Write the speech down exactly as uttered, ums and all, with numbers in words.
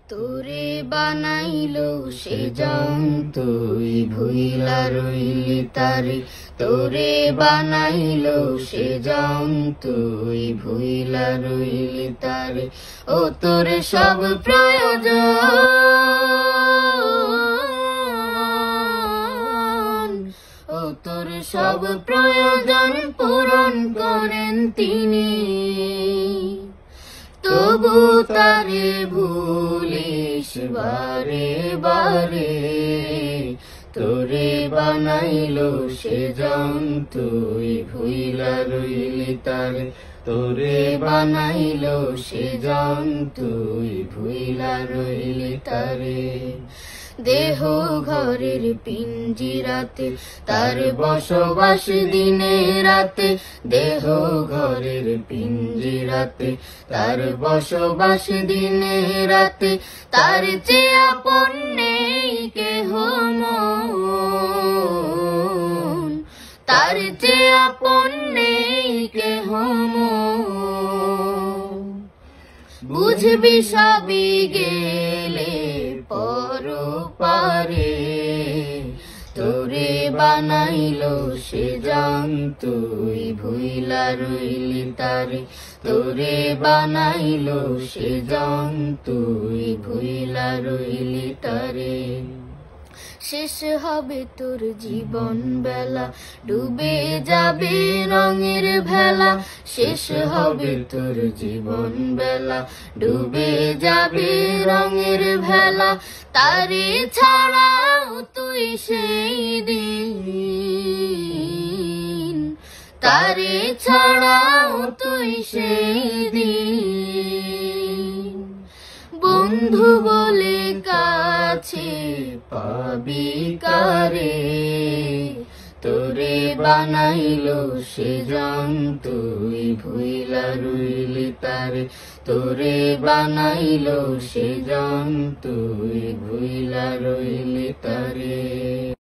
তোরে বানাইলো সে জন তুই ভুইলা রইলি তারে, তোরে বানাইলো সে জন তুই ভুইলা রইলি তারে। ও তোর সব প্রয়োজন, ও তোর সব প্রয়োজন পূরণ করেন তিনি, তবু তারে ভুলিস বারে বারে। তোরে বানাইলো সে জন তুই ভুইলা রইলি তারে, তোরে বানাইলো সে জন তুই ভুইলা রইলি তারে। দেহ ঘরের পিঞ্জিরাতে তার বসবাস দিনে রাতে, দেহ ঘরের পিঞ্জিরাতে তার বসবাস দিনে রাতে। তার চেয়ে আপন নেই কেহ মন, তার চেয়ে আপন নেই কেহ মন। বুঝবি সবই গেলে পরপারে, তোরে বানাইলো সে জন তুই ভুইলা রইলি তারে, তোরে বানাইলো সে জন তুই ভুইলা রইলি তারে। শেষ হবে তোর জীবন বেলা, ডুবে যাবে রঙের ভেলা। শেষ হবে তোর জীবন বেলা, ডুবে যাবে রঙের ভেলা। তারে ছাড়াও তুই সেই দিন, তারে ছাড়াও তুই সেই দিন। বন্ধু বলে কাছে পাবি কারে, তোরে বানাইলো সে জন তুই ভুইলা রইলি তারে, তোরে বানাইলো সে জন তুই ভুইলা রইলি তারে।